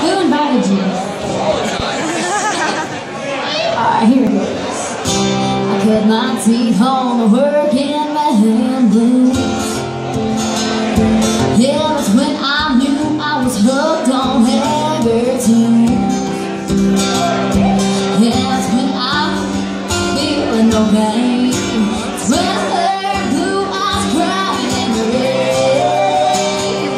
Who invited you? Alright, here it goes. I cut my teeth on the work in my hand blues. Yeah, that's when I knew I was hooked on Heather too. Yeah, that's when I'm feeling no pain. It's when her blue eyes crying in the rain.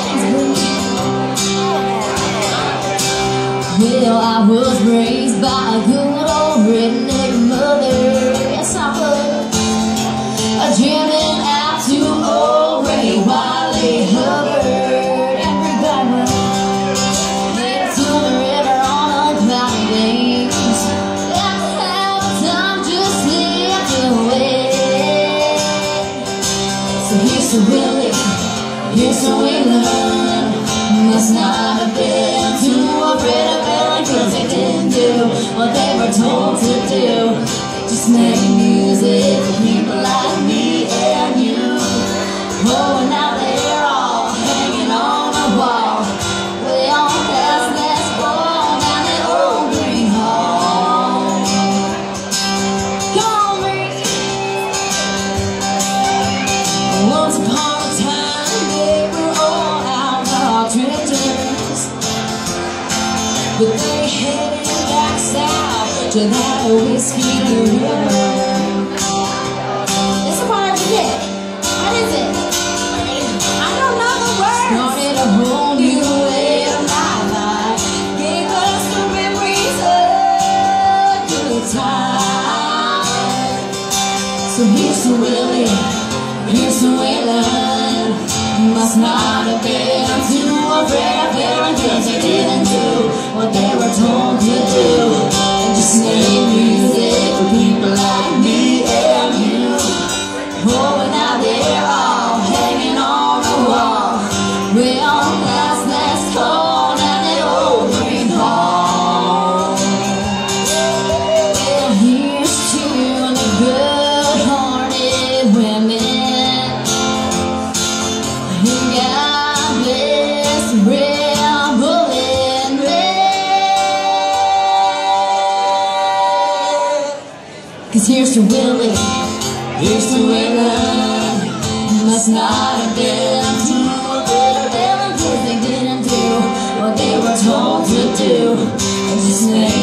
Well, I was raised by a good old redneck mother. Yes, I was. Jamming out to old Ray Wiley Hubbard. Everybody head to the river on a cloudy day. That's how the time just slipped away. So here's to Willie, here's to England. Must not have been too afraid of Ellen, 'cause they didn't do what they were told to do. They just made music for people like me and you. Oh, and now they're all hanging on the wall, way on past that wall down that old green hall. Come on, Reed. Once upon a time they were all outlaw drifters, but they headed back south to that whiskey river. It's a part of the day. What is it? I don't know the words. Started a whole new way of my life. Gave us the memories of good time. So here's to Willie, here's to Waylon. Must not have been too afraid of Ellen, 'cause they didn't do what they were told to do. They just made music for people like me and you. Oh, and now they're all hanging on the wall, way on past last call down that old green hall. Well, here's to the good-hearted women who got this rebel in red. 'Cause here's to Willie, here's to England. Must not have been too afraid of Ellen, 'cause they didn't do what they were told to do. Just